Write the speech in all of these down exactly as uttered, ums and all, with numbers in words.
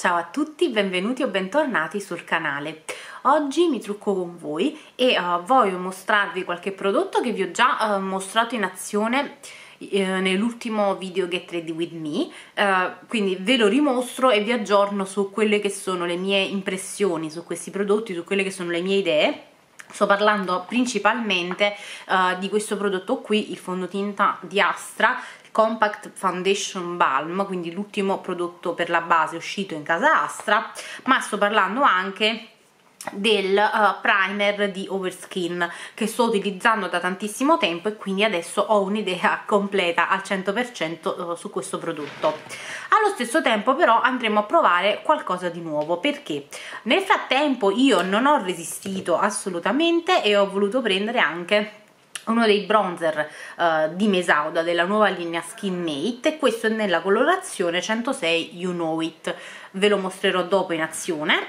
Ciao a tutti, benvenuti o bentornati sul canale. Oggi mi trucco con voi e uh, voglio mostrarvi qualche prodotto che vi ho già uh, mostrato in azione uh, nell'ultimo video Get Ready With Me, uh, quindi ve lo rimostro e vi aggiorno su quelle che sono le mie impressioni su questi prodotti, su quelle che sono le mie idee. Sto parlando principalmente uh, di questo prodotto qui, il fondotinta di Astra, Compact Foundation Balm, quindi l'ultimo prodotto per la base uscito in casa Astra, ma sto parlando anche del uh, primer di Overskin che sto utilizzando da tantissimo tempo e quindi adesso ho un'idea completa al cento per cento su questo prodotto. Allo stesso tempo però andremo a provare qualcosa di nuovo, perché nel frattempo io non ho resistito assolutamente e ho voluto prendere anche uno dei bronzer uh, di Mesauda della nuova linea Skin Mate, e questo è nella colorazione centosei You Know It. Ve lo mostrerò dopo in azione.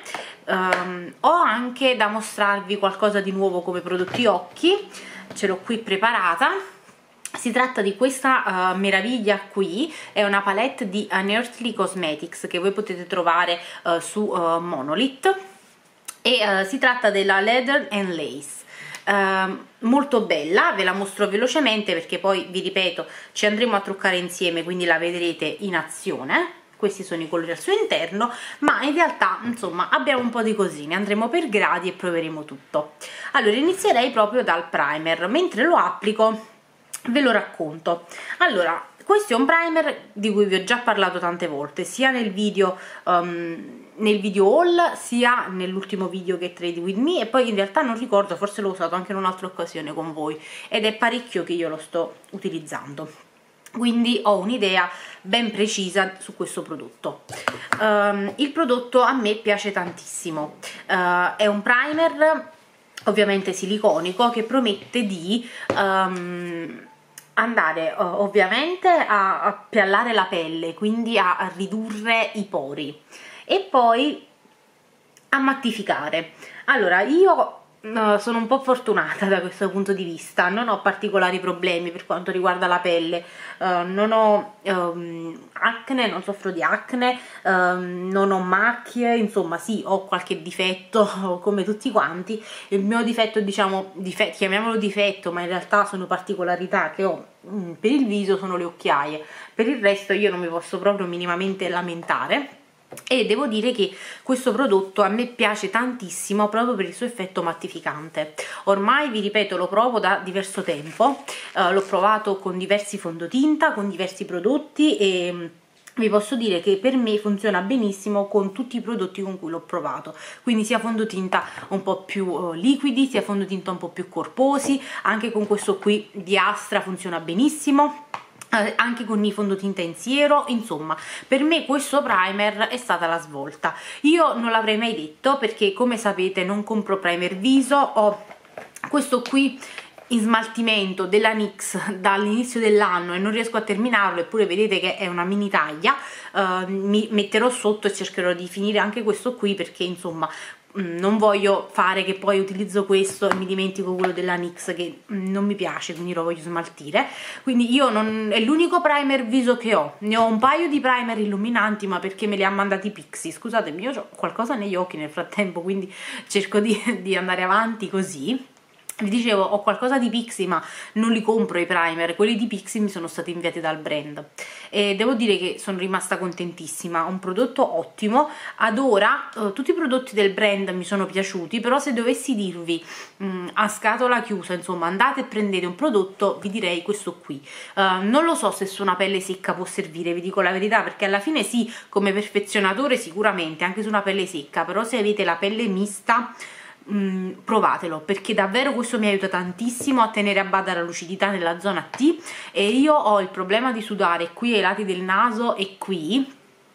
Um, ho anche da mostrarvi qualcosa di nuovo come prodotti occhi, ce l'ho qui preparata. Si tratta di questa uh, meraviglia qui, è una palette di Unearthly Cosmetics che voi potete trovare uh, su uh, Monolith, e uh, si tratta della Leather and Lace. Uh, molto bella, ve la mostro velocemente perché poi vi ripeto ci andremo a truccare insieme, quindi la vedrete in azione. Questi sono i colori al suo interno, ma in realtà insomma abbiamo un po' di cosine, andremo per gradi e proveremo tutto. Allora inizierei proprio dal primer, mentre lo applico ve lo racconto. Allora, questo è un primer di cui vi ho già parlato tante volte, sia nel video um, nel video haul sia nell'ultimo video Get Ready With Me, e poi in realtà non ricordo, forse l'ho usato anche in un'altra occasione con voi, ed è parecchio che io lo sto utilizzando, quindi ho un'idea ben precisa su questo prodotto. Um, il prodotto a me piace tantissimo, uh, è un primer ovviamente siliconico che promette di um, andare uh, ovviamente a, a piallare la pelle, quindi a, a ridurre i pori e poi a mattificare. Allora io uh, sono un po' fortunata da questo punto di vista, non ho particolari problemi per quanto riguarda la pelle, uh, non ho um, acne, non soffro di acne, um, non ho macchie, insomma sì, ho qualche difetto come tutti quanti. Il mio difetto, diciamo, difetto, chiamiamolo difetto, ma in realtà sono particolarità che ho mm, per il viso, sono le occhiaie. Per il resto io non mi posso proprio minimamente lamentare, e devo dire che questo prodotto a me piace tantissimo proprio per il suo effetto mattificante. Ormai vi ripeto lo provo da diverso tempo, uh, l'ho provato con diversi fondotinta, con diversi prodotti, e vi posso dire che per me funziona benissimo con tutti i prodotti con cui l'ho provato, quindi sia fondotinta un po' più uh, liquidi, sia fondotinta un po' più corposi. Anche con questo qui di Astra funziona benissimo, anche con i fondotinta in siero. Insomma, per me questo primer è stata la svolta. Io non l'avrei mai detto perché, come sapete, non compro primer viso. Ho questo qui in smaltimento della N Y X dall'inizio dell'anno e non riesco a terminarlo, eppure vedete che è una mini taglia. Uh, mi metterò sotto e cercherò di finire anche questo qui, perché insomma non voglio fare che poi utilizzo questo e mi dimentico quello della N Y X che non mi piace, quindi lo voglio smaltire. Quindi io non, è l'unico primer viso che ho. Ne ho un paio di primer illuminanti, ma perché me li ha mandati Pixi. Scusatemi, io ho qualcosa negli occhi nel frattempo, quindi cerco di, di andare avanti così. Vi dicevo, ho qualcosa di Pixi ma non li compro i primer, quelli di Pixi mi sono stati inviati dal brand e devo dire che sono rimasta contentissima. Un prodotto ottimo. Ad ora eh, tutti i prodotti del brand mi sono piaciuti, però se dovessi dirvi mh, a scatola chiusa, insomma, andate e prendete un prodotto, vi direi questo qui. Uh, non lo so se su una pelle secca può servire, vi dico la verità, perché alla fine sì, come perfezionatore sicuramente anche su una pelle secca, però se avete la pelle mista Mm, provatelo, perché davvero questo mi aiuta tantissimo a tenere a bada la lucidità nella zona T, e io ho il problema di sudare qui ai lati del naso e qui,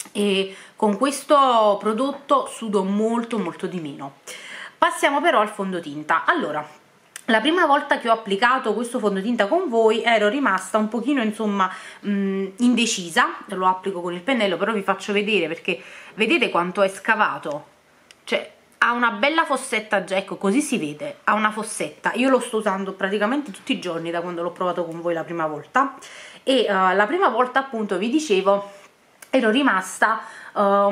e con questo prodotto sudo molto molto di meno. Passiamo però al fondotinta. Allora, la prima volta che ho applicato questo fondotinta con voi ero rimasta un pochino, insomma, mh, indecisa. Lo applico con il pennello, però vi faccio vedere, perché vedete quanto è scavato, cioè ha una bella fossetta già, ecco, così si vede, ha una fossetta. Io lo sto usando praticamente tutti i giorni da quando l'ho provato con voi la prima volta, e uh, la prima volta appunto vi dicevo ero rimasta uh,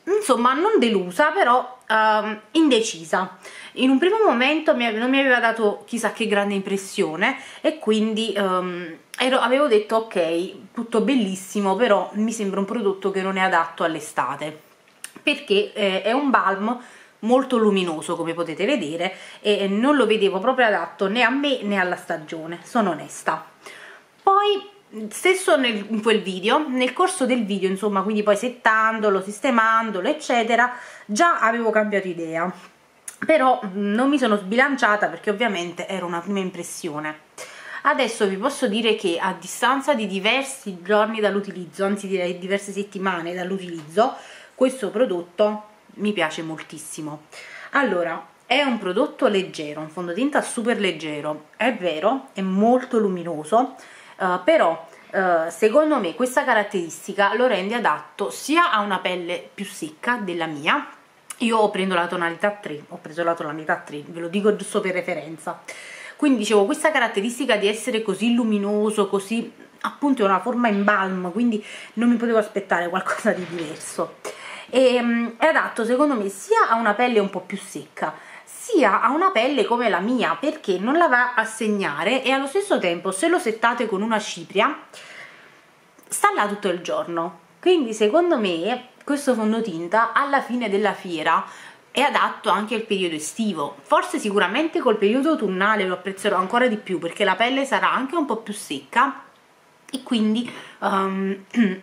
insomma non delusa, però uh, indecisa. In un primo momento mi, non mi aveva dato chissà che grande impressione e quindi um, ero, avevo detto ok, tutto bellissimo, però mi sembra un prodotto che non è adatto all'estate, perché eh, è un balm molto luminoso, come potete vedere, e non lo vedevo proprio adatto né a me né alla stagione, sono onesta. Poi stesso nel, in quel video, nel corso del video, insomma, quindi poi settandolo, sistemandolo eccetera, già avevo cambiato idea, però non mi sono sbilanciata perché ovviamente era una prima impressione. Adesso vi posso dire che a distanza di diversi giorni dall'utilizzo, anzi direi diverse settimane dall'utilizzo, questo prodotto mi piace moltissimo. Allora, è un prodotto leggero, un fondotinta super leggero, è vero, è molto luminoso, Uh, però uh, secondo me questa caratteristica lo rende adatto sia a una pelle più secca della mia. Io prendo la tonalità tre, ho preso la tonalità tre, ve lo dico giusto per referenza. Quindi dicevo, questa caratteristica di essere così luminoso, così appunto è una forma in balm, quindi non mi potevo aspettare qualcosa di diverso. E, um, è adatto secondo me sia a una pelle un po' più secca, sia a una pelle come la mia, perché non la va a segnare e allo stesso tempo se lo settate con una cipria sta là tutto il giorno. Quindi secondo me questo fondotinta alla fine della fiera è adatto anche al periodo estivo, forse sicuramente col periodo autunnale lo apprezzerò ancora di più perché la pelle sarà anche un po' più secca e quindi um,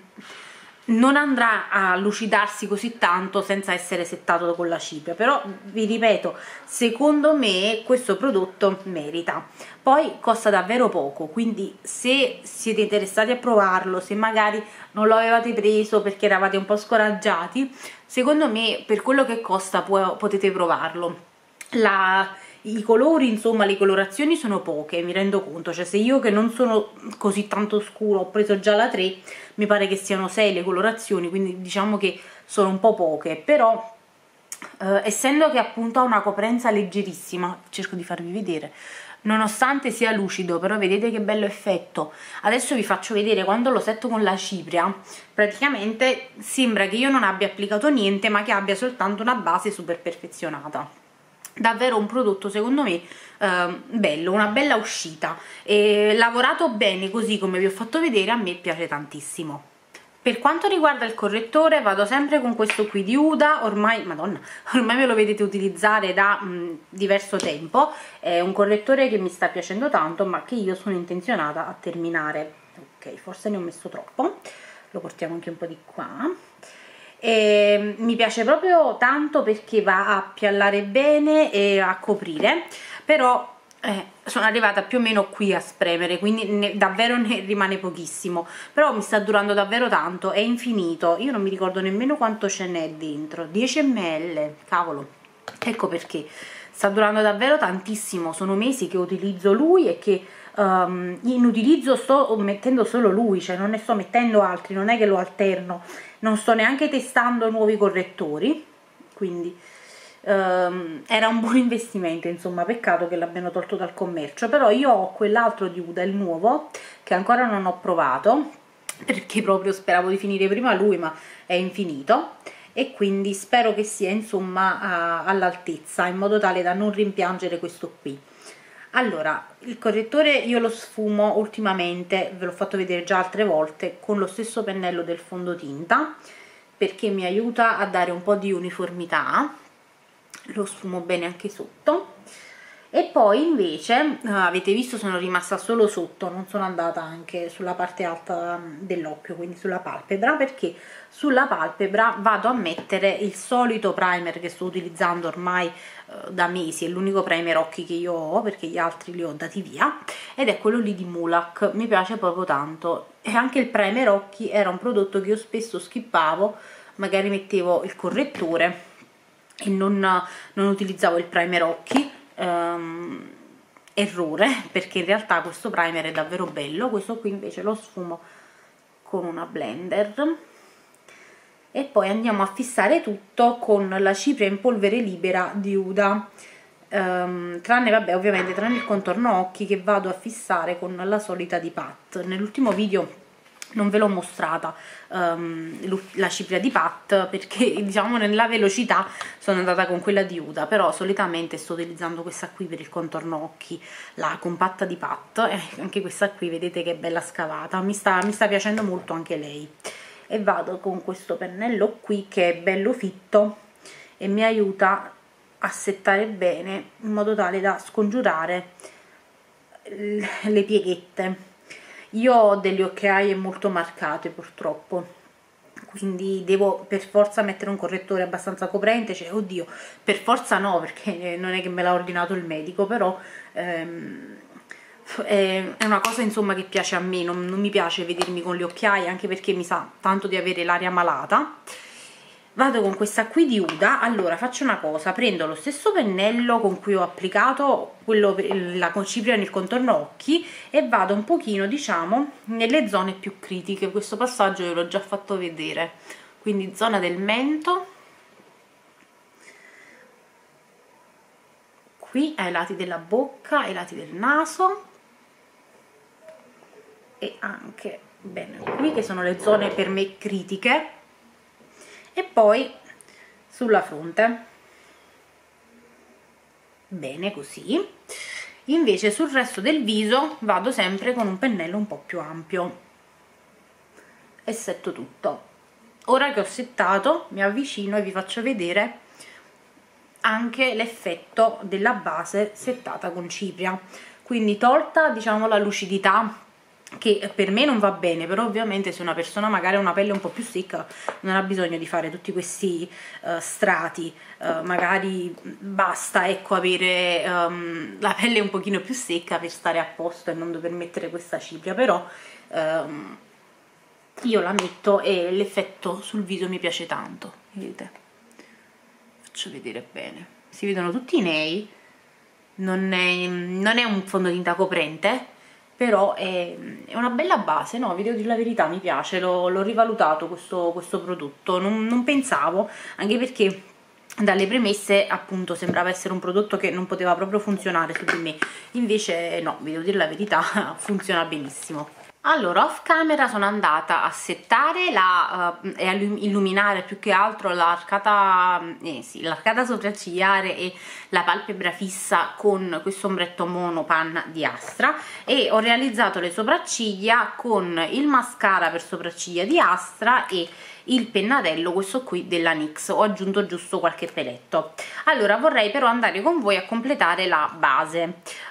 non andrà a lucidarsi così tanto senza essere settato con la cipria. Però vi ripeto, secondo me questo prodotto merita. Poi costa davvero poco, quindi se siete interessati a provarlo, se magari non lo avevate preso perché eravate un po' scoraggiati, secondo me per quello che costa può, potete provarlo. La, i colori, insomma le colorazioni sono poche, mi rendo conto, cioè se io che non sono così tanto scuro ho preso già la tre, mi pare che siano sei le colorazioni, quindi diciamo che sono un po' poche, però eh, essendo che appunto ha una coprenza leggerissima, cerco di farvi vedere, nonostante sia lucido, però vedete che bello effetto. Adesso vi faccio vedere quando lo setto con la cipria, praticamente sembra che io non abbia applicato niente ma che abbia soltanto una base super perfezionata. Davvero un prodotto secondo me eh, bello, una bella uscita e lavorato bene così come vi ho fatto vedere, a me piace tantissimo. Per quanto riguarda il correttore vado sempre con questo qui di Huda, ormai, madonna, ormai me lo vedete utilizzare da mh, diverso tempo, è un correttore che mi sta piacendo tanto ma che io sono intenzionata a terminare. Ok, forse ne ho messo troppo, lo portiamo anche un po' di qua. E mi piace proprio tanto perché va a piallare bene e a coprire, però eh, sono arrivata più o meno qui a spremere, quindi ne, davvero ne rimane pochissimo, però mi sta durando davvero tanto, è infinito, io non mi ricordo nemmeno quanto ce n'è dentro, dieci millilitri, cavolo, ecco perché sta durando davvero tantissimo, sono mesi che utilizzo lui e che um, in utilizzo sto mettendo solo lui, cioè non ne sto mettendo altri, non è che lo alterno, non sto neanche testando nuovi correttori, quindi um, era un buon investimento, insomma, peccato che l'abbiano tolto dal commercio. Però io ho quell'altro di Huda, il nuovo, che ancora non ho provato perché proprio speravo di finire prima lui, ma è infinito, e quindi spero che sia insomma all'altezza, in modo tale da non rimpiangere questo qui. Allora, il correttore io lo sfumo ultimamente, ve l'ho fatto vedere già altre volte, con lo stesso pennello del fondotinta, perché mi aiuta a dare un po' di uniformità, lo sfumo bene anche sotto. E poi invece, avete visto, sono rimasta solo sotto, non sono andata anche sulla parte alta dell'occhio, quindi sulla palpebra, perché sulla palpebra vado a mettere il solito primer che sto utilizzando ormai eh, da mesi, è l'unico primer occhi che io ho perché gli altri li ho dati via, ed è quello lì di Mulac, mi piace proprio tanto. E anche il primer occhi era un prodotto che io spesso skippavo, magari mettevo il correttore e non, non utilizzavo il primer occhi. Um, errore, perché in realtà questo primer è davvero bello. Questo qui invece lo sfumo con una blender e poi andiamo a fissare tutto con la cipria in polvere libera di Huda, um, tranne vabbè ovviamente tranne il contorno occhi che vado a fissare con la solita di Pat. Nell'ultimo video non ve l'ho mostrata um, la cipria di Pat, perché diciamo nella velocità sono andata con quella di Huda, però solitamente sto utilizzando questa qui per il contorno occhi, la compatta di Pat, e anche questa qui vedete che è bella scavata, mi sta, mi sta piacendo molto anche lei. E vado con questo pennello qui che è bello fitto e mi aiuta a settare bene in modo tale da scongiurare le pieghette. Io ho delle occhiaie molto marcate purtroppo, quindi devo per forza mettere un correttore abbastanza coprente, cioè oddio, per forza no, perché non è che me l'ha ordinato il medico, però ehm, è una cosa insomma che piace a me, non, non mi piace vedermi con le occhiaie, anche perché mi sa tanto di avere l'aria malata. Vado con questa qui di Huda. Allora faccio una cosa, prendo lo stesso pennello con cui ho applicato quello per la cipria nel contorno occhi e vado un pochino diciamo nelle zone più critiche. Questo passaggio ve l'ho già fatto vedere, quindi zona del mento, qui ai lati della bocca, ai lati del naso e anche bene qui, che sono le zone per me critiche, e poi sulla fronte, bene così. Invece sul resto del viso vado sempre con un pennello un po' più ampio e setto tutto. Ora che ho settato mi avvicino e vi faccio vedere anche l'effetto della base settata con cipria, quindi tolta diciamo la lucidità che per me non va bene, però ovviamente se una persona magari ha una pelle un po' più secca non ha bisogno di fare tutti questi uh, strati, uh, magari basta ecco avere um, la pelle un pochino più secca per stare a posto e non dover mettere questa cipria, però um, io la metto e l'effetto sul viso mi piace tanto, vedete? Faccio vedere bene, si vedono tutti i nei, non è, non è un fondotinta coprente, però è, è una bella base, no? Vi devo dire la verità, mi piace, l'ho rivalutato questo, questo prodotto, non, non pensavo, anche perché dalle premesse appunto sembrava essere un prodotto che non poteva proprio funzionare su di me, invece no, vi devo dire la verità, funziona benissimo. Allora, off camera sono andata a settare la, uh, e a illuminare più che altro l'arcata eh sì, l'arcata sopraccigliare e la palpebra fissa con questo ombretto mono panna di Astra, e ho realizzato le sopracciglia con il mascara per sopracciglia di Astra e il pennatello, questo qui della NYX. Ho aggiunto giusto qualche peletto. Allora vorrei però andare con voi a completare la base.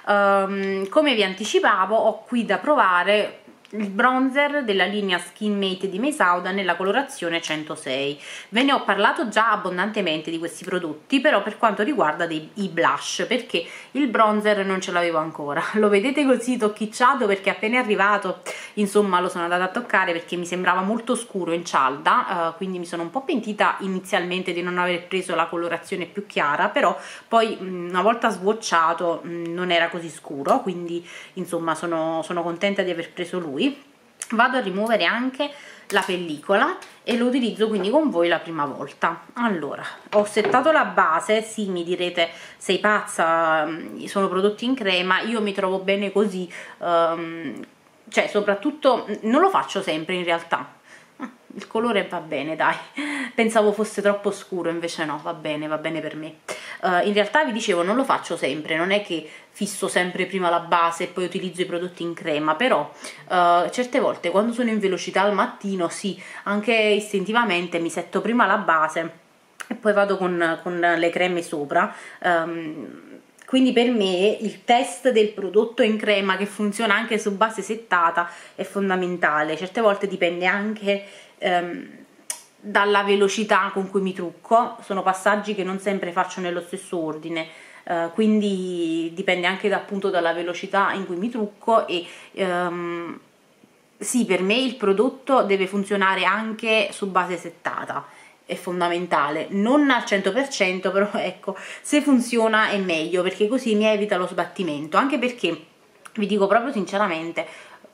Um, come vi anticipavo, ho qui da provare il bronzer della linea Skin Mate di Meisauda nella colorazione centosei. Ve ne ho parlato già abbondantemente di questi prodotti, però per quanto riguarda dei, i blush, perché il bronzer non ce l'avevo ancora. Lo vedete così tocchicciato perché appena è arrivato, insomma, lo sono andata a toccare perché mi sembrava molto scuro in cialda, uh, quindi mi sono un po' pentita inizialmente di non aver preso la colorazione più chiara, però poi mh, una volta swatchato mh, non era così scuro, quindi insomma sono, sono contenta di aver preso lui. Vado a rimuovere anche la pellicola e lo utilizzo quindi con voi la prima volta. Allora, ho settato la base, sì, mi direte sei pazza, sono prodotti in crema, io mi trovo bene così, um, cioè soprattutto non lo faccio sempre in realtà. Il colore va bene, dai, pensavo fosse troppo scuro, invece no, va bene, va bene per me. Uh, in realtà vi dicevo, non lo faccio sempre, non è che fisso sempre prima la base e poi utilizzo i prodotti in crema, però uh, certe volte quando sono in velocità al mattino, sì, anche istintivamente mi setto prima la base e poi vado con, con le creme sopra. Um, quindi per me il test del prodotto in crema che funziona anche su base settata è fondamentale. Certe volte dipende anche ehm, dalla velocità con cui mi trucco, sono passaggi che non sempre faccio nello stesso ordine, eh, quindi dipende anche da, appunto dalla velocità in cui mi trucco. E ehm, sì, per me il prodotto deve funzionare anche su base settata, è fondamentale, non al cento per cento, però ecco, se funziona è meglio, perché così mi evita lo sbattimento, anche perché vi dico proprio sinceramente,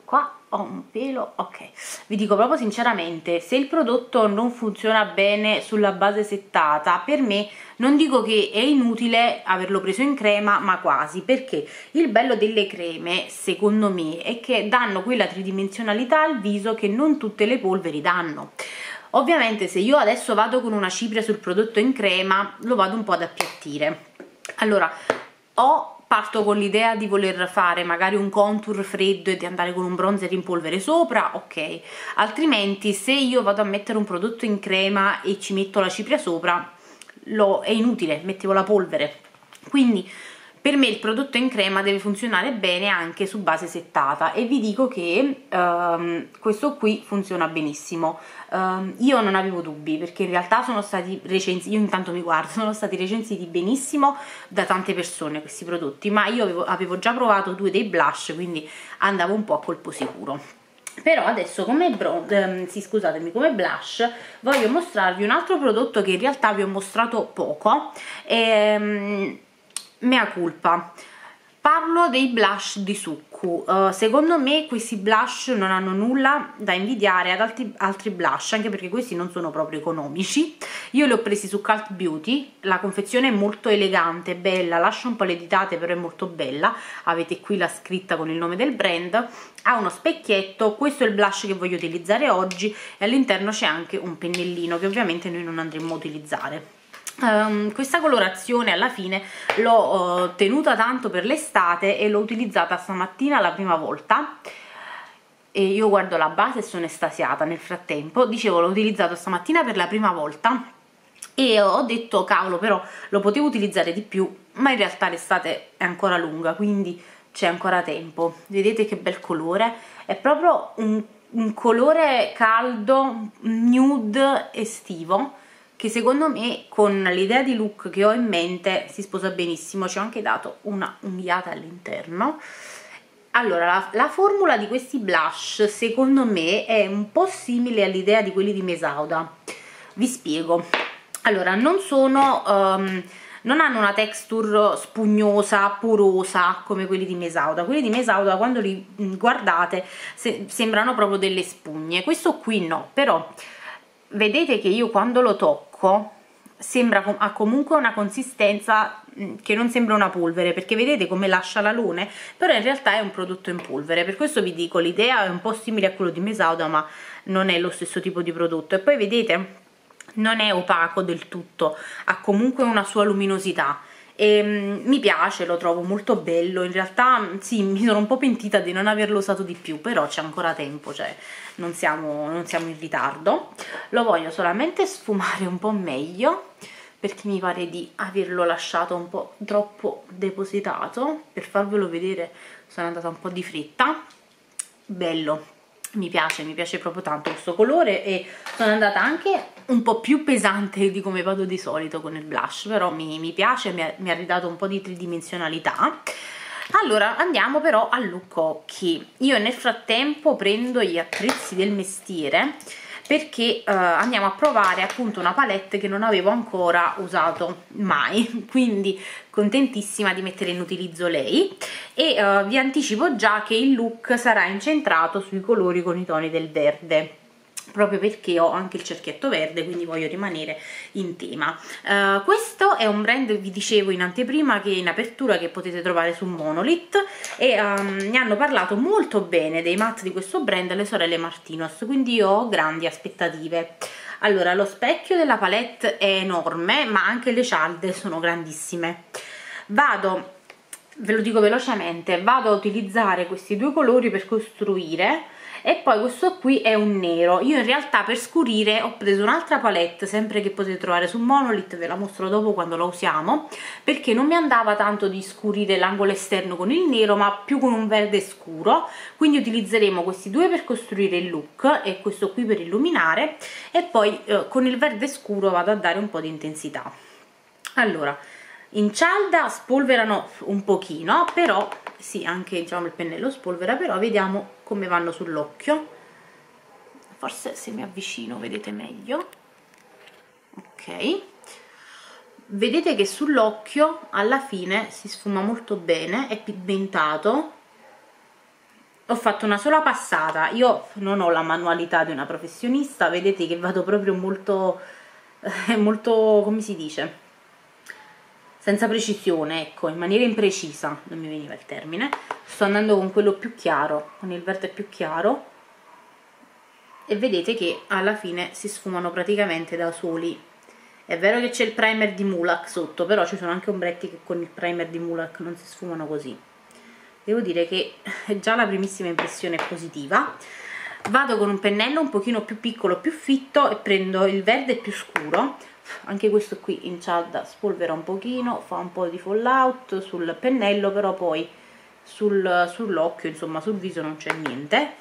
qua ho un pelo, ok, vi dico proprio sinceramente, se il prodotto non funziona bene sulla base settata, per me non dico che è inutile averlo preso in crema, ma quasi, perché il bello delle creme secondo me è che danno quella tridimensionalità al viso che non tutte le polveri danno. Ovviamente se io adesso vado con una cipria sul prodotto in crema lo vado un po' ad appiattire. Allora ho parto con l'idea di voler fare magari un contour freddo e di andare con un bronzer in polvere sopra, ok, altrimenti se io vado a mettere un prodotto in crema e ci metto la cipria sopra lo, è inutile, mettevo la polvere. Quindi per me il prodotto in crema deve funzionare bene anche su base settata e vi dico che um, questo qui funziona benissimo. Um, io non avevo dubbi perché in realtà sono stati recensiti, io intanto mi guardo, sono stati recensiti benissimo da tante persone questi prodotti, ma io avevo, avevo già provato due dei blush, quindi andavo un po' a colpo sicuro. Però adesso come bron ehm, sì, scusatemi, come blush voglio mostrarvi un altro prodotto che in realtà vi ho mostrato poco. Ehm, mea culpa, parlo dei blush di Succu. Uh, secondo me questi blush non hanno nulla da invidiare ad altri, altri blush, anche perché questi non sono proprio economici. Io li ho presi su Cult Beauty, la confezione è molto elegante, bella, lascia un po' le ditate però è molto bella, avete qui la scritta con il nome del brand, ha uno specchietto, questo è il blush che voglio utilizzare oggi e all'interno c'è anche un pennellino che ovviamente noi non andremo a utilizzare. Um, questa colorazione alla fine l'ho uh, tenuta tanto per l'estate e l'ho utilizzata stamattina la prima volta e io guardo la base e sono estasiata. Nel frattempo, dicevo, l'ho utilizzato stamattina per la prima volta e ho detto cavolo, però lo potevo utilizzare di più, ma in realtà l'estate è ancora lunga, quindi c'è ancora tempo. Vedete che bel colore, è proprio un, un colore caldo, nude estivo, che secondo me con l'idea di look che ho in mente si sposa benissimo. Ci ho anche dato una unghiata all'interno. Allora, la, la formula di questi blush secondo me è un po' simile all'idea di quelli di Mesauda. Vi spiego. Allora, non sono um, non hanno una texture spugnosa, porosa come quelli di Mesauda. Quelli di Mesauda quando li guardate se, sembrano proprio delle spugne. Questo qui no, però vedete che io quando lo tocco sembra, ha comunque una consistenza che non sembra una polvere, perché vedete come lascia l'alone, però in realtà è un prodotto in polvere. Per questo vi dico, l'idea è un po' simile a quello di Mesauda, ma non è lo stesso tipo di prodotto. E poi vedete, non è opaco del tutto, ha comunque una sua luminosità. E, um, mi piace, lo trovo molto bello. In realtà sì, mi sono un po' pentita di non averlo usato di più, però c'è ancora tempo, cioè non siamo, non siamo in ritardo. Lo voglio solamente sfumare un po' meglio perché mi pare di averlo lasciato un po' troppo depositato. Per farvelo vedere sono andata un po' di fretta. Bello, mi piace, mi piace proprio tanto questo colore e sono andata anche un po' più pesante di come vado di solito con il blush, però mi, mi piace, mi ha, mi ha ridato un po' di tridimensionalità. Allora andiamo però al look occhi. Io nel frattempo prendo gli attrezzi del mestiere perché uh, andiamo a provare appunto una palette che non avevo ancora usato mai, quindi contentissima di mettere in utilizzo lei. E uh, vi anticipo già che il look sarà incentrato sui colori con i toni del verde, proprio perché ho anche il cerchietto verde, quindi voglio rimanere in tema. Uh, questo è un brand, vi dicevo in anteprima, che è in apertura, che potete trovare su Monolith, e um, ne hanno parlato molto bene dei matte di questo brand le sorelle Martinos, quindi io ho grandi aspettative. Allora, lo specchio della palette è enorme, ma anche le cialde sono grandissime. Vado, ve lo dico velocemente, vado a utilizzare questi due colori per costruire, e poi questo qui è un nero. Io in realtà per scurire ho preso un'altra palette, sempre che potete trovare su Monolith, ve la mostro dopo quando la usiamo, perché non mi andava tanto di scurire l'angolo esterno con il nero, ma più con un verde scuro, quindi utilizzeremo questi due per costruire il look e questo qui per illuminare, e poi eh, con il verde scuro vado a dare un po' di intensità. Allora, in cialda spolverano un pochino, però sì, anche diciamo il pennello spolvera, però vediamo come vanno sull'occhio. Forse se mi avvicino vedete meglio. Ok, vedete che sull'occhio alla fine si sfuma molto bene, è pigmentato. ho fatto una sola passata. Io non ho la manualità di una professionista, vedete che vado proprio molto eh, molto, come si dice, senza precisione, ecco, in maniera imprecisa, non mi veniva il termine. Sto andando con quello più chiaro, con il verde più chiaro, e vedete che alla fine si sfumano praticamente da soli. È vero che c'è il primer di Mulac sotto, però ci sono anche ombretti che con il primer di Mulac non si sfumano così. Devo dire che già la primissima impressione è positiva. Vado con un pennello un pochino più piccolo, più fitto, e prendo il verde più scuro. Anche questo qui in cialda spolvera un pochino, fa un po' di fallout sul pennello, però poi sul, sull'occhio, insomma sul viso non c'è niente.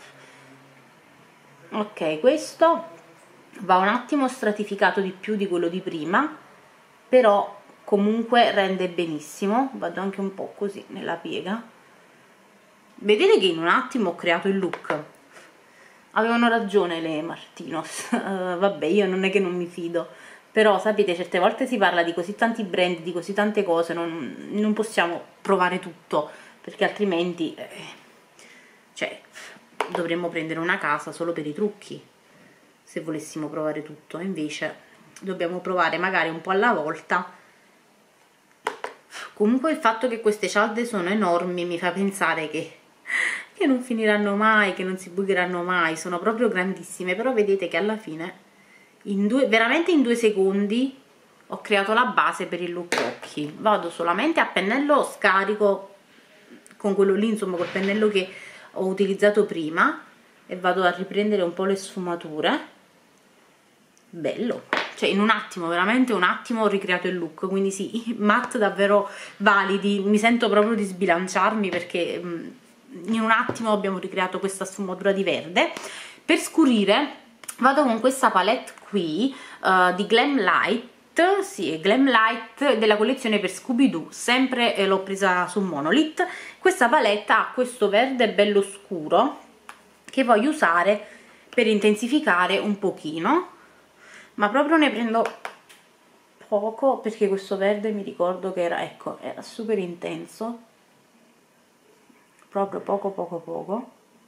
Ok, questo va un attimo stratificato di più di quello di prima, però comunque rende benissimo. Vado anche un po' così nella piega. Vedete che in un attimo ho creato il look. Avevano ragione le Martinos. uh, vabbè, io non è che non mi fido, però sapete, certe volte si parla di così tanti brand, di così tante cose, non, non possiamo provare tutto, perché altrimenti eh, cioè dovremmo prendere una casa solo per i trucchi se volessimo provare tutto. Invece dobbiamo provare magari un po' alla volta. Comunque il fatto che queste cialde sono enormi mi fa pensare che che non finiranno mai, che non si bucheranno mai, sono proprio grandissime. Però vedete che alla fine in due, veramente in due secondi ho creato la base per il look occhi. Vado solamente a pennello scarico con quello lì, insomma col pennello che ho utilizzato prima, e vado a riprendere un po' le sfumature. Bello, cioè in un attimo, veramente un attimo ho ricreato il look. Quindi sì, matte davvero validi. Mi sento proprio di sbilanciarmi perché mh, in un attimo abbiamo ricreato questa sfumatura di verde. Per scurire vado con questa palette qui uh, di Glam Light, sì, Glam Light della collezione per Scooby Doo, sempre eh, l'ho presa su Monolith. Questa palette ha questo verde bello scuro che voglio usare per intensificare un pochino, ma proprio ne prendo poco perché questo verde mi ricordo che era, ecco, era super intenso, proprio poco poco poco.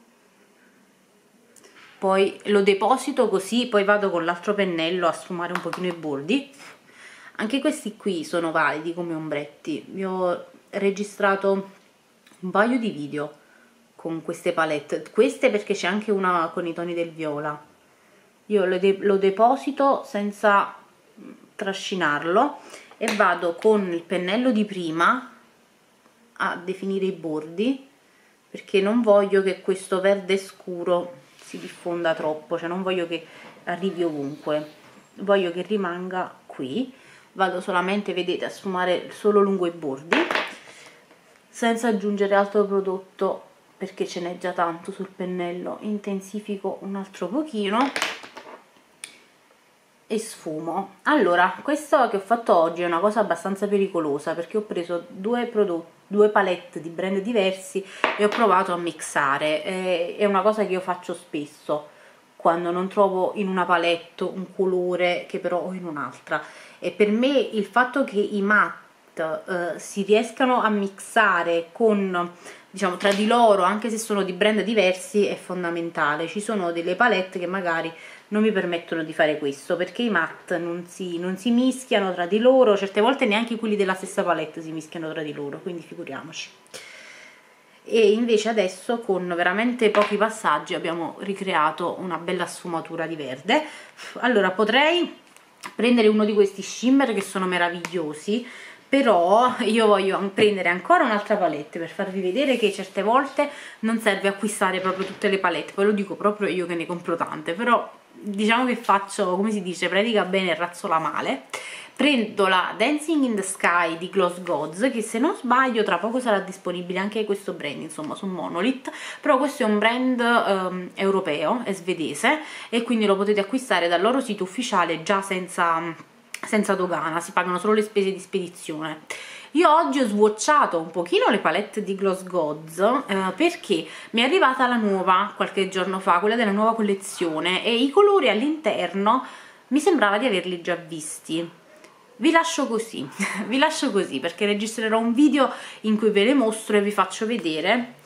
Poi lo deposito così, poi vado con l'altro pennello a sfumare un pochino i bordi. Anche questi qui sono validi come ombretti. Vi ho registrato un paio di video con queste palette, queste perché c'è anche una con i toni del viola. Io lo, de lo deposito senza trascinarlo e vado con il pennello di prima a definire i bordi, perché non voglio che questo verde scuro si diffonda troppo, cioè non voglio che arrivi ovunque, voglio che rimanga qui. Vado solamente, vedete, a sfumare solo lungo i bordi senza aggiungere altro prodotto perché ce n'è già tanto sul pennello. Intensifico un altro pochino e sfumo. Allora, questo che ho fatto oggi è una cosa abbastanza pericolosa perché ho preso due prodotti, due palette di brand diversi e ho provato a mixare. Eh, è una cosa che io faccio spesso quando non trovo in una palette un colore che però ho in un'altra, e per me il fatto che i matte eh, si riescano a mixare con, diciamo, tra di loro, anche se sono di brand diversi, è fondamentale. Ci sono delle palette che magari non mi permettono di fare questo perché i matte non si, non si mischiano tra di loro, certe volte neanche quelli della stessa palette si mischiano tra di loro, quindi figuriamoci. E invece adesso con veramente pochi passaggi abbiamo ricreato una bella sfumatura di verde. Allora potrei prendere uno di questi shimmer che sono meravigliosi, però io voglio prendere ancora un'altra palette per farvi vedere che certe volte non serve acquistare proprio tutte le palette. Poi lo dico proprio io che ne compro tante, però diciamo che faccio, come si dice, pratica bene e razzola male. Prendo la Dancing in the Sky di Gloss Gods, che se non sbaglio tra poco sarà disponibile anche questo brand, insomma, su Monolith, però questo è un brand um, europeo, è svedese, e quindi lo potete acquistare dal loro sito ufficiale già senza, senza dogana, si pagano solo le spese di spedizione. Io oggi ho swatchato un pochino le palette di Gloss Gods eh, perché mi è arrivata la nuova qualche giorno fa, quella della nuova collezione, e i colori all'interno mi sembrava di averli già visti. Vi lascio così, vi lascio così perché registrerò un video in cui ve le mostro e vi faccio vedere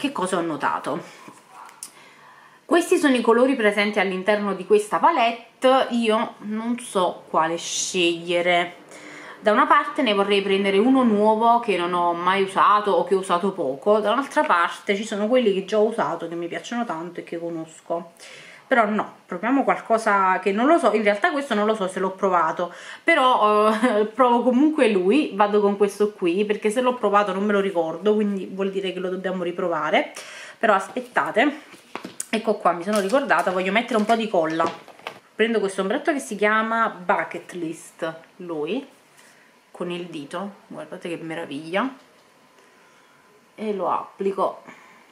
che cosa ho notato? Questi sono i colori presenti all'interno di questa palette, io non so quale scegliere. Da una parte ne vorrei prendere uno nuovo che non ho mai usato o che ho usato poco, dall'altra parte ci sono quelli che già ho usato, che mi piacciono tanto e che conosco. Però no, proviamo qualcosa che non lo so, in realtà questo non lo so se l'ho provato, però eh, provo comunque lui, vado con questo qui, perché se l'ho provato non me lo ricordo, quindi vuol dire che lo dobbiamo riprovare. Però aspettate, ecco qua, mi sono ricordata, voglio mettere un po' di colla. Prendo questo ombretto che si chiama Bucket List, lui, con il dito, guardate che meraviglia, e lo applico.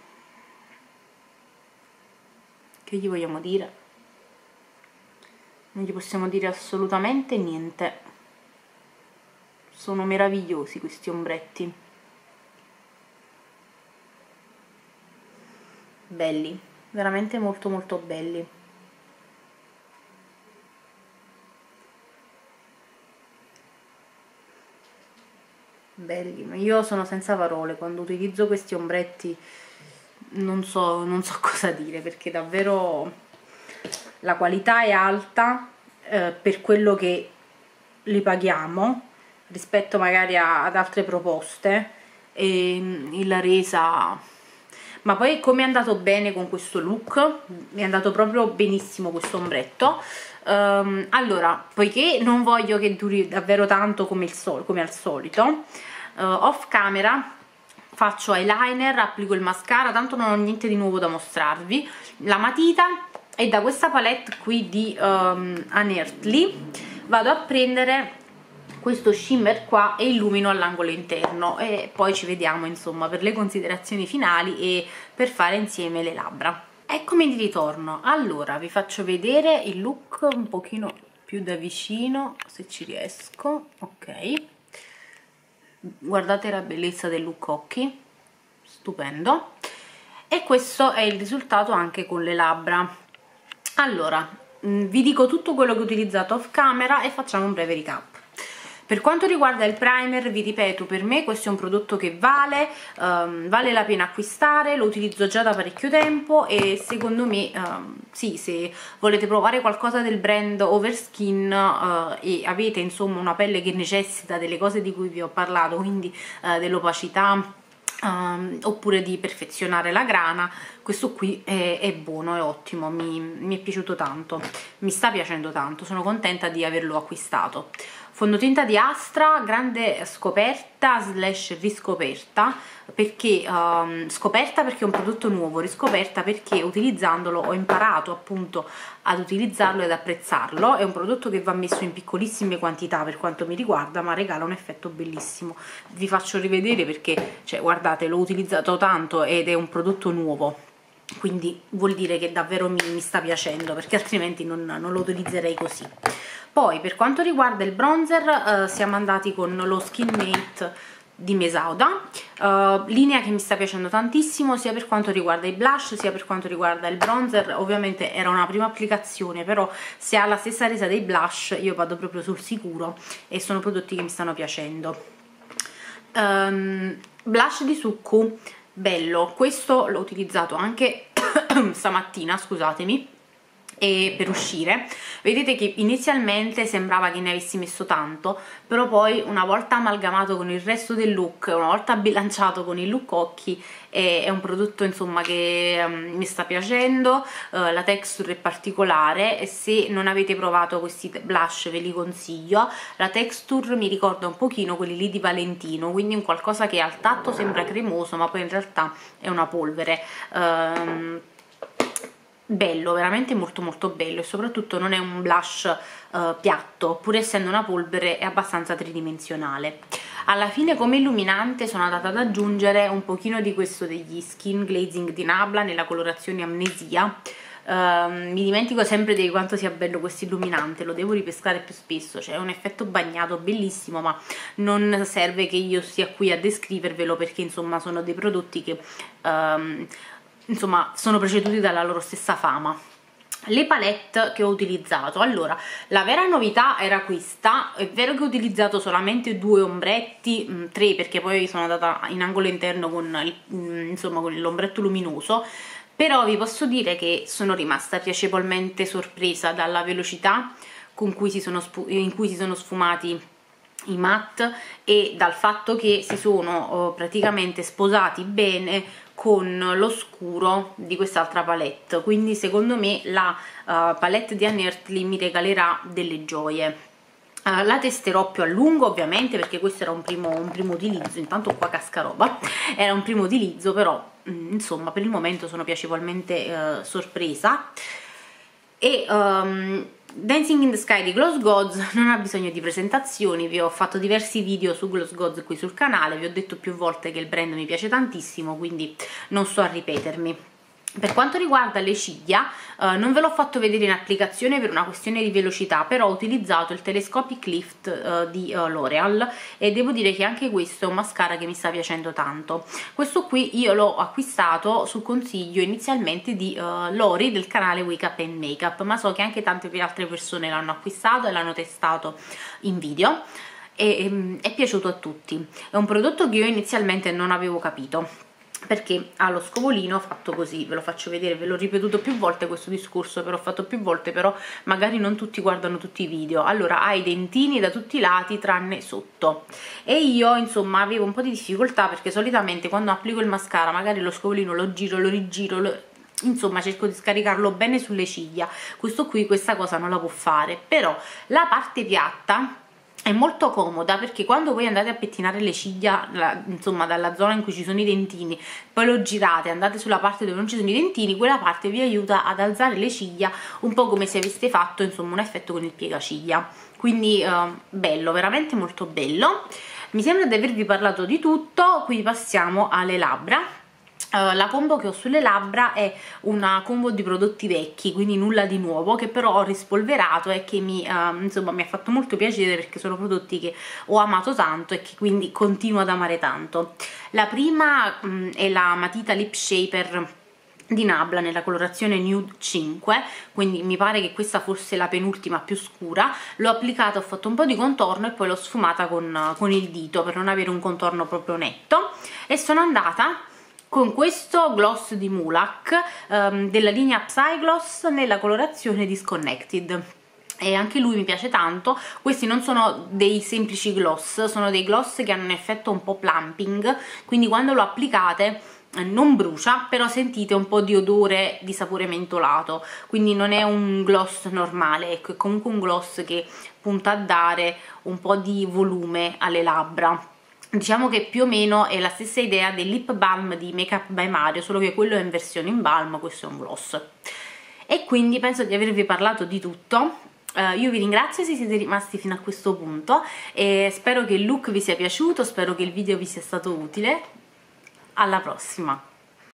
Che gli vogliamo dire? Non gli possiamo dire assolutamente niente. Sono meravigliosi questi ombretti, belli, veramente molto molto belli. Belli, io sono senza parole quando utilizzo questi ombretti, non so, non so cosa dire, perché davvero la qualità è alta eh, per quello che li paghiamo rispetto magari a, ad altre proposte, e la resa, ma poi come è andato bene con questo look, è andato proprio benissimo questo ombretto. Um, allora, poiché non voglio che duri davvero tanto come, il sol come al solito, uh, off camera faccio eyeliner, applico il mascara, tanto non ho niente di nuovo da mostrarvi, la matita, e da questa palette qui di um, Unearthly vado a prendere questo shimmer qua e illumino all'angolo interno, e poi ci vediamo insomma per le considerazioni finali e per fare insieme le labbra. Eccomi di ritorno. Allora vi faccio vedere il look un pochino più da vicino se ci riesco. Ok, guardate la bellezza del look occhi, stupendo, e questo è il risultato anche con le labbra. Allora vi dico tutto quello che ho utilizzato off camera e facciamo un breve recap. Per quanto riguarda il primer, vi ripeto, per me questo è un prodotto che vale, um, vale la pena acquistare, lo utilizzo già da parecchio tempo e secondo me um, sì, se volete provare qualcosa del brand Overskin uh, e avete insomma una pelle che necessita delle cose di cui vi ho parlato, quindi uh, dell'opacità, Um, oppure di perfezionare la grana, questo qui è, è buono, è ottimo, mi, mi è piaciuto tanto, mi sta piacendo tanto, sono contenta di averlo acquistato. Fondotinta di Astra, grande scoperta slash riscoperta, perché um, scoperta perché è un prodotto nuovo, riscoperta perché utilizzandolo ho imparato appunto ad utilizzarlo ed apprezzarlo. È un prodotto che va messo in piccolissime quantità per quanto mi riguarda, ma regala un effetto bellissimo. Vi faccio rivedere perché, cioè, guardate, l'ho utilizzato tanto ed è un prodotto nuovo, quindi vuol dire che davvero mi, mi sta piacendo, perché altrimenti non, non lo utilizzerei così. Poi per quanto riguarda il bronzer eh, siamo andati con lo Skin Mate di Mesauda, uh, linea che mi sta piacendo tantissimo sia per quanto riguarda i blush sia per quanto riguarda il bronzer. Ovviamente era una prima applicazione, però se ha la stessa resa dei blush io vado proprio sul sicuro e sono prodotti che mi stanno piacendo. Um, blush di Succo, bello, questo l'ho utilizzato anche stamattina, scusatemi, e per uscire. Vedete che inizialmente sembrava che ne avessi messo tanto, però poi una volta amalgamato con il resto del look, una volta bilanciato con il look occhi, è, è un prodotto insomma che um, mi sta piacendo. Uh, la texture è particolare e se non avete provato questi blush ve li consiglio. La texture mi ricorda un pochino quelli lì di Valentino, quindi un qualcosa che al tatto sembra cremoso ma poi in realtà è una polvere. Um, bello, veramente molto molto bello, e soprattutto non è un blush uh, piatto, pur essendo una polvere è abbastanza tridimensionale. Alla fine come illuminante sono andata ad aggiungere un pochino di questo degli Skin Glazing di Nabla nella colorazione Amnesia. Uh, mi dimentico sempre di quanto sia bello questo illuminante, lo devo ripescare più spesso, c'è un effetto bagnato bellissimo, ma non serve che io sia qui a descrivervelo perché insomma sono dei prodotti che um, insomma sono preceduti dalla loro stessa fama. le palette che ho utilizzato. Allora, la vera novità era questa. È vero che ho utilizzato solamente due ombretti, mh, tre, perché poi sono andata in angolo interno con il, mh, insomma con l'ombretto luminoso, però vi posso dire che sono rimasta piacevolmente sorpresa dalla velocità con cui si sono in cui si sono sfumati i matte e dal fatto che si sono uh, praticamente sposati bene con lo scuro di quest'altra palette. Quindi secondo me la uh, palette di Unearthly mi regalerà delle gioie. Uh, la testerò più a lungo ovviamente, perché questo era un primo, un primo utilizzo. Intanto qua casca roba, era un primo utilizzo, però mh, insomma per il momento sono piacevolmente uh, sorpresa. E um, Dancing in the Sky di Gloss Gods non ha bisogno di presentazioni, vi ho fatto diversi video su Gloss Gods qui sul canale, vi ho detto più volte che il brand mi piace tantissimo, quindi non sto a ripetermi. Per quanto riguarda le ciglia, eh, non ve l'ho fatto vedere in applicazione per una questione di velocità, però ho utilizzato il Telescopic Lift eh, di eh, L'Oreal e devo dire che anche questo è un mascara che mi sta piacendo tanto. Questo qui io l'ho acquistato su consiglio inizialmente di eh, Lori del canale Wake Up and Makeup, ma so che anche tante altre persone l'hanno acquistato e l'hanno testato in video e ehm, è piaciuto a tutti. È un prodotto che io inizialmente non avevo capito, perché ha lo scovolino fatto così, ve lo faccio vedere, ve l'ho ripetuto più volte questo discorso, però ho fatto più volte, però magari non tutti guardano tutti i video. Allora ha i dentini da tutti i lati tranne sotto, e io insomma avevo un po' di difficoltà perché solitamente quando applico il mascara magari lo scovolino lo giro, lo rigiro, lo... insomma cerco di scaricarlo bene sulle ciglia. Questo qui questa cosa non la può fare, però la parte piatta è molto comoda, perché quando voi andate a pettinare le ciglia, la, insomma dalla zona in cui ci sono i dentini, poi lo girate, andate sulla parte dove non ci sono i dentini, quella parte vi aiuta ad alzare le ciglia un po' come se aveste fatto insomma un effetto con il piegaciglia. Quindi eh, bello, veramente molto bello. Mi sembra di avervi parlato di tutto, quindi passiamo alle labbra. Uh, la combo che ho sulle labbra è una combo di prodotti vecchi, quindi nulla di nuovo, che però ho rispolverato e che mi, uh, insomma, mi ha fatto molto piacere, perché sono prodotti che ho amato tanto e che quindi continuo ad amare tanto. La prima um, è la matita Lip Shaper di Nabla nella colorazione Nude cinque, quindi mi pare che questa fosse la penultima più scura. L'ho applicata, ho fatto un po' di contorno e poi l'ho sfumata con, con il dito per non avere un contorno proprio netto, e sono andata con questo gloss di Mulac um, della linea Psygloss nella colorazione Disconnected, e anche lui mi piace tanto. Questi non sono dei semplici gloss, sono dei gloss che hanno un effetto un po' plumping, quindi quando lo applicate eh, non brucia, però sentite un po' di odore di sapore mentolato, quindi non è un gloss normale, ecco, è comunque un gloss che punta a dare un po' di volume alle labbra. Diciamo che più o meno è la stessa idea del lip balm di Makeup by Mario, solo che quello è in versione in balm, questo è un gloss. E quindi penso di avervi parlato di tutto. Uh, io vi ringrazio se siete rimasti fino a questo punto e spero che il look vi sia piaciuto, spero che il video vi sia stato utile. Alla prossima!